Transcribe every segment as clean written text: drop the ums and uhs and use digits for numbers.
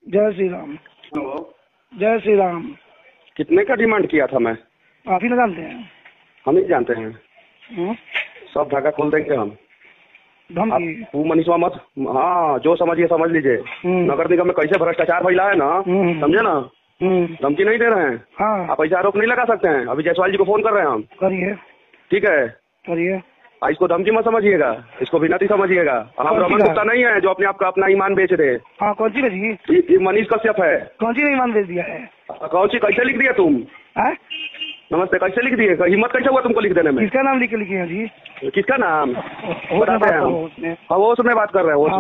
जय श्री राम। हेलो, जय श्री राम। कितने का डिमांड किया था मैं? आप ही ना जानते हैं? हम ही जानते हैं। सब धागा खोल देंगे हम। धमकी? तू मनीषवा मत, हाँ जो समझिए समझ लीजिए। नगर निगम में कैसे भ्रष्टाचार फैला है ना, समझे ना। धमकी नहीं दे रहे हैं। हाँ। आप ऐसा आरोप नहीं लगा सकते हैं। अभी जायसवाल जी को फोन कर रहे हैं हम। करिए। ठीक है, करिए। इसको धमकी मत समझिएगा, इसको विनती समझिएगा। हम रमन गुप्ता नहीं है जो अपने आप का अपना ईमान बेच रहे। हाँ, कौन सी भेजी? ये मनीष कश्यप है। कौन सी ईमान बेच दिया है? कौन सी कैसे लिख दिया तुम? नमस्ते, कैसे लिख दिए? हिम्मत कैसे हुआ तुमको लिख देने में? किसका नाम लिख के लिखे हैं जी? किसका नाम बताते हैं हम? हाँ, वो उसमें बात कर रहे हैं।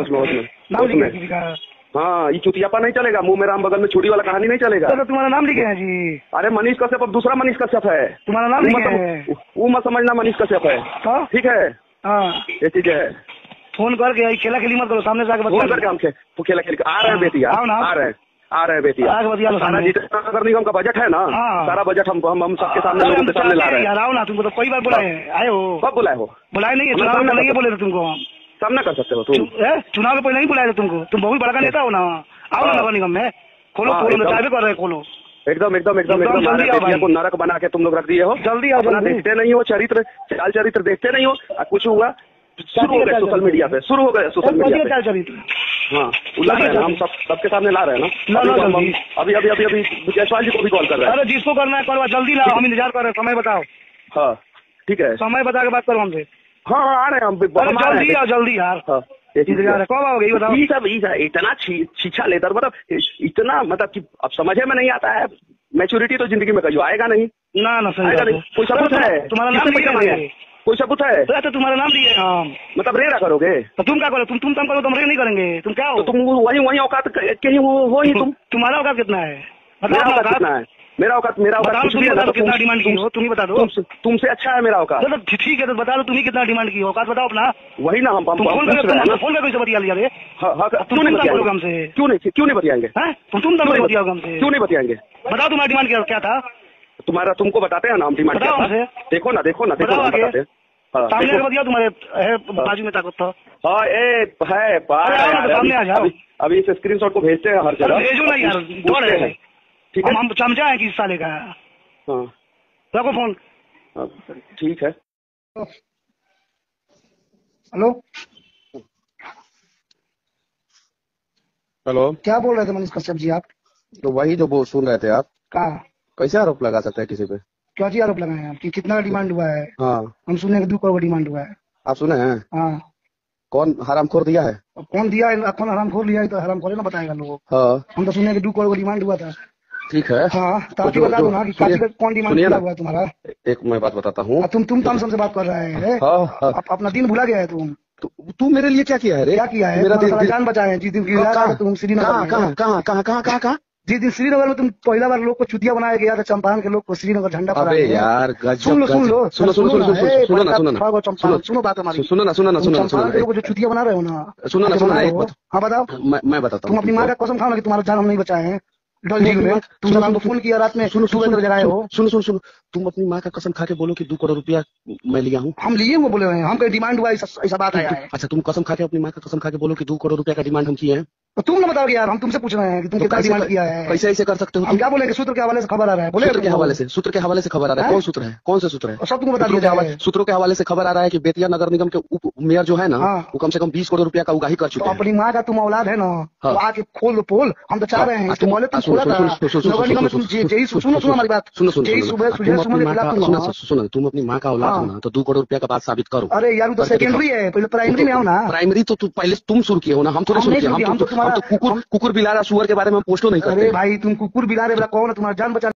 उसमें हाँ, ये चुतियापा नहीं चलेगा। मुंह में राम बगल में छुरी वाला कहानी नहीं चलेगा। तो तुम्हारा नाम लिखे है जी? अरे मनीष कश्यप अब दूसरा मनीष कश्यप है। तुम्हारा नाम लिखे है? वो मत समझना, मनीष कश्यप है। ठीक है, हाँ ये चीज है। फोन करके खेला खेली मत करो, सामने से आके फोन करके हमसे तो खेला खेल आ रहे हैं बेटिया, आ रहे हैं बेटिया। सारा जितना नगर निगम का बजट है ना, सारा बजट हम सबके सामने, लोगों के सामने ला रहे हैं। आओ ना, तुमको तो कई बार बुलाए हैं, आए हो? कब बुलाए हो? बुलाए नहीं है, चुनाव में नहीं बोले थे तुमको हम। सामना कर सकते हो तुम? चुनाव में कोई नहीं बुलाया था तुमको? तुम बहुत बड़ा नेता हो ना। आओ ना नगर निगम में, खोलो चाबी कर रहे, खोलो। एकदम एकदम एकदम एकदम को नरक बना के तुम लोग रख दिए हो। जल्दी आओ। देखते नहीं हो चरित्र, चाल चरित्र देखते नहीं हो। कुछ हुआ शुरू हो गया सोशल मीडिया पे, शुरू हो गया सोशल मीडिया पे। हाँ, ला रहे हैं हम, सबके सामने ला रहे हैं ना। अभी अभी अभी अभी जायसवाल जी को भी कॉल कर रहे हैं। अरे जिसको करना है करो, जल्दी लाओ, हम इंतजार कर रहे हैं। समय बताओ। हाँ ठीक है, समय बता के बात करो हमसे। हाँ आ रहे हैं हम। जल्दी आओ, जल्दी यार। इंतजार है, कब आओगे बताओ? ये सब इतना शिक्षा लेकर, मतलब इतना, मतलब कि अब समझ में नहीं आता है। मैच्योरिटी तो जिंदगी में कहीं आएगा नहीं। ना कोई सबूत है? तुम्हारा नाम लिखे? कोई सबूत है? तो तुम्हारा नाम दिए मतलब रेरा करोगे तो तुम क्या करो? तुम करो, तुम रे नहीं करेंगे। तुम क्या हो? तुम वही औकात के ही हो ही तुम। तुम्हारा औकात कितना है? मेरा औकात कितना है? मेरा औकात कितना डिमांड की हो? तुम ही बता दो। तुमसे अच्छा है मेरा औकात। ठीक है, तो बता दो तुम ही कितना डिमांड की हो। औकात बताओ अपना। वही ना, हम फोन पे कैसे बतिया लिया रे? क्यों नहीं बतियाएंगे हमसे? क्यों नहीं बतियाएंगे? तुम बतियाओगे हमसे? क्यों नहीं बतियाएंगे? बताओ तुम्हारा डिमांड क्या था? तुम्हारा तुमको बताते हैं ना हम डिमांड क्या था। देखो ना बताते हैं। सामने बतिया, तुम्हारे बाजू में ताकत था। हाँ है सामने आ जाओ। अभी इस स्क्रीनशॉट को भेजते हैं हर जगह। भेजो ना यार, ठीक है। हम चमचा है किस साले का। हाँ रखो फोन। ठीक है। हेलो हेलो, क्या बोल रहे थे मनीष कश्यप जी आप? तो वही जो सुन रहे थे आप। कहा? कैसे आरोप लगा सकते हैं किसी पे? क्या चीज आरोप लगाए हैं आप? कितना डिमांड हुआ है? हाँ, हम सुने कि 2 करोड़ डिमांड हुआ है। आप सुने हैं? हाँ। कौन हरामखोर दिया है? कौन दिया है? कौन हरामखोर लिया है? तो हरामखोर ना बताएगा लोगों। हाँ, हम तो सुने कि 2 करोड़ डिमांड हुआ था। ठीक है। हाँ, तो आप बता दो ना कि कौन डिमांड हुआ तुम्हारा। एक मैं बात बताता हूँ। तुम हमसे बात कर रहे हैं। अपना दिन भुला गया है तुम। तू मेरे लिए क्या किया है रे? क्या किया है? मेरा जान बचाए हैं। जिस दिन तुम श्रीनगर, कहाँ जिस दिन श्रीनगर में तुम पहला बार लोग को चुतिया बनाया गया था, चंपारण के लोग को श्रीनगर झंडा फहराया। अबे यार सुन लो सुनो बात हमारी। चंपारण के लोग जो चुतिया बना रहे हो ना, सुनो ना। हाँ बताओ। मैं बताता हूँ। तुम अपनी माँ का कसम खाओ ना कि तुम्हारा जान हम नहीं बचाए हैं। तुम हमको फोन किया रात में, सुबह जगाए हो। सुनो, तुम अपनी माँ का कसम खा के बोलो कि 2 करोड़ रुपया मैं लिया हूँ। हम लिए वो बोले हैं, हम कहीं डिमांड हुआ ऐसा बात आया है। अच्छा, तुम कसम खा के अपनी माँ का कसम खा के बोलो कि 2 करोड़ रुपया का डिमांड हम किए हैं। तो तुम ना बताओगे यार, हम तुमसे पूछ रहे हैं कि तुम कितना डिमांड किया है। कैसे ऐसे कर सकते हो? हम क्या बोले? सूत्र के हवाले से खबर आ रहा है। सूत्र के हवाले से खबर आ रहा है। कौन सूत्र है? कौन से सूत्र है? सब तुमको बता दिया। सूत्रों के हवाले से खबर आ रहा है कि बेतिया नगर निगम के उप मेयर जो है ना, वो कम से कम 20 करोड़ रुपया का उगाही कर चुके हैं। अपनी माँ का तुम औलाद है ना, तो आके खोल पोल। हम तो चाह रहे हैं तुम खोला था नगर निगम में। सुनो हमारी बात। सुनो, तुम अपनी माँ का औलाद हो ना, तो 2 करोड़ रुपया का बात साबित करो। अरे यार, तो सेकेंडरी है, पहले प्राइमरी में आओ ना। प्राइमरी तो पहले तुम शुरू किए हो ना, हम थोड़े शुरू किए। हम तो कुकुर बिलारा सुअर के बारे में पोस्टो नहीं करते। अरे भाई, तुम कुकुर बिलारे वाला कौन है? तुम्हारा जान बचा